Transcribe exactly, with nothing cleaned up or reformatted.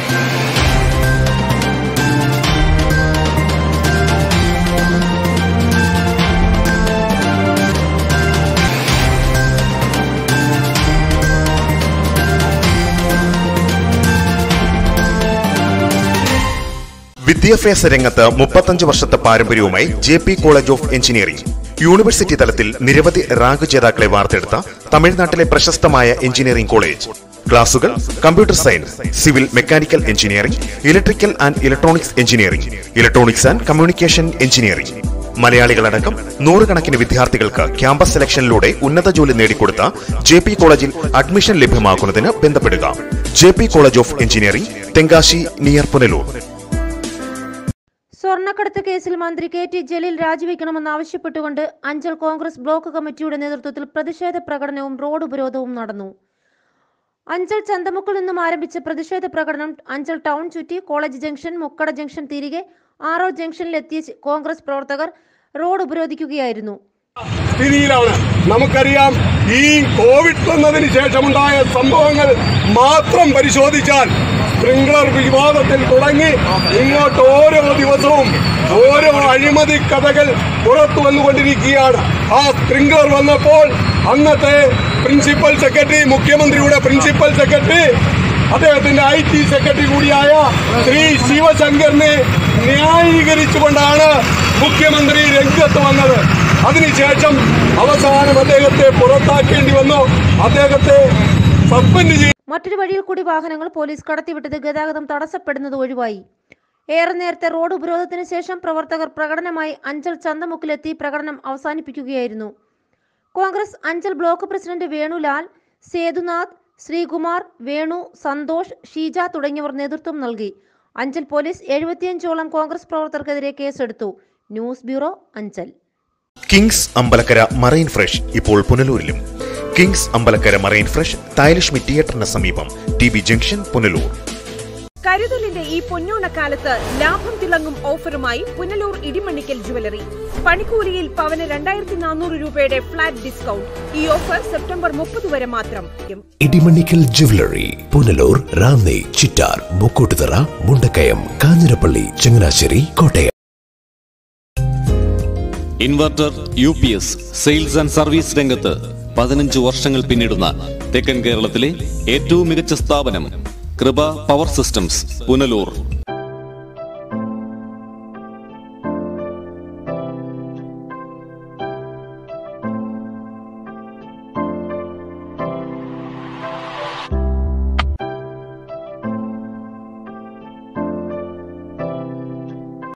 വിദ്യാഭ്യാസ രംഗത്ത് മുപ്പത്തഞ്ച് വർഷത്തെ പാരമ്പര്യവുമായി J P college of engineering university തലത്തിൽ നിരവധി റാങ്ക് ജേതാക്കളെ വാർത്തെടുത്ത തമിഴ്നാട്ടിലെ പ്രശസ്തമായ എഞ്ചിനീയറിംഗ് കോളേജ്. ക്ലാസുകൾ computer science, civil mechanical engineering, electrical and electronics engineering, electronics and communication engineering. മലയാളികളടക്കം നൂറുകണക്കിന് വിദ്യാർത്ഥികൾക്ക് ക്യാമ്പസ് സെലക്ഷനിലൂടെ ഉന്നത ജോലി നേടിക്കൊടുത്ത ജെ പി കോളേജിൽ അഡ്മിഷൻ ലഭ്യമാക്കുന്നതിന് ബന്ധപ്പെടുക. J P college of engineering, Tenkasi near Punalur. സ്വർണ്ണക്കടത്ത് കേസിൽ മന്ത്രി കെ ടി ജലീൽ രാജിവെക്കണമെന്നാവശ്യപ്പെട്ടുകൊണ്ട് അഞ്ചൽ കോൺഗ്രസ് ബ്ലോക്ക് കമ്മിറ്റിയുടെ നേതൃത്വത്തിൽ പ്രതിഷേധ പ്രകടനവും റോഡ് ഉപരോധവും നടന്നു. അഞ്ചൽ ചന്തമുക്കിൽ നിന്നും ആരംഭിച്ച പ്രതിഷേധ പ്രകടനം അഞ്ചൽ ടൗൺ ചുറ്റി കോളേജ് ജംഗ്ഷൻ, മുക്കട ജംഗ്ഷൻ തിരികെ ആറോ ജംഗ്ഷനിലെത്തിയ കോൺഗ്രസ് പ്രവർത്തകർ റോഡ് ഉപരോധിക്കുകയായിരുന്നു. സ്ഥിതിയിലാണ് നമുക്കറിയാം. ഈ കോവിഡ് വന്നതിന് ശേഷമുണ്ടായ സംഭവങ്ങൾ മാത്രം പരിശോധിച്ചാൽ സ്പ്രിംഗ്ലർ വിവാദത്തിൽ തുടങ്ങി ഇങ്ങോട്ട് ഓരോ ദിവസവും ഓരോ അഴിമതി കഥകൾ പുറത്തു വന്നുകൊണ്ടിരിക്കുകയാണ്. ആ സ്പ്രിംഗ്ലർ വന്നപ്പോൾ അന്നത്തെ പ്രിൻസിപ്പൽ സെക്രട്ടറി, മുഖ്യമന്ത്രിയുടെ പ്രിൻസിപ്പൽ സെക്രട്ടറി, അദ്ദേഹത്തിന്റെ ഐ ടി സെക്രട്ടറി കൂടിയായ ശ്രീ ശിവശങ്കറിനെ ന്യായീകരിച്ചുകൊണ്ടാണ് മുഖ്യമന്ത്രി രംഗത്ത് വന്നത്. അതിനുശേഷം അവസാനം അദ്ദേഹത്തെ പുറത്താക്കേണ്ടി വന്നു, അദ്ദേഹത്തെ സസ്പെൻഡ് ചെയ്തു. മറ്റൊരു വഴിയിൽ കൂടി വാഹനങ്ങൾ പോലീസ് കടത്തിവിട്ടത് ഗതാഗതം തടസ്സപ്പെടുന്നത് ഒഴിവായി. ഏറെ നേരത്തെ റോഡ് ഉപരോധത്തിന് ശേഷം പ്രവർത്തകർ പ്രകടനമായി അഞ്ചൽ ചന്തമുക്കിലെത്തി പ്രകടനം അവസാനിപ്പിക്കുകയായിരുന്നു. കോൺഗ്രസ് അഞ്ചൽ ബ്ലോക്ക് പ്രസിഡന്റ് വേണുലാൽ, സേതുനാഥ്, ശ്രീകുമാർ, വേണു, സന്തോഷ്, ഷീജ തുടങ്ങിയവർ നേതൃത്വം നൽകി. അഞ്ചൽ പോലീസ് എഴുപത്തിയഞ്ചോളം കോൺഗ്രസ് പ്രവർത്തകർക്കെതിരെ കേസെടുത്തു. News bureau, Anchal. Kings Ambalakkara marine fresh ഇപ്പോൾ പുനലൂരിലും. Kings Ambalakkara marine fresh Thayalakshmi തിയേറ്ററിന് സമീപം, ടി ബി ജംഗ്ഷൻ, പുനലൂർ. കരുതലിന്റെ ഈ പൊന്നോണക്കാലത്ത് ലാഭം തിളങ്ങും ഓഫറുമായി പുനലൂർ ഇടിമണ്ണിക്കൽ ജുവലറി. പണിക്കൂലിയിൽ പവന് രണ്ടായിരത്തി നാനൂറ് രൂപയുടെ ഫ്ലാറ്റ് ഡിസ്കൗണ്ട്. ഈ ഓഫർ സെപ്റ്റംബർ മുപ്പത് വരെ മാത്രം. Edimannickal jewellery, Punalur, Ranni, Chittar, Mukkottuthara, Mundakayam, Kanjirappally, Changanassery, Kottayam. Inverter, U P S, sales and service രംഗത്ത് പതിനഞ്ച് വർഷങ്ങൾ പിന്നിടുന്ന തെക്കൻ കേരളത്തിലെ ഏറ്റവും മികച്ച സ്ഥാപനം കൃപ പവർ സിസ്റ്റംസ്, പുനലൂർ.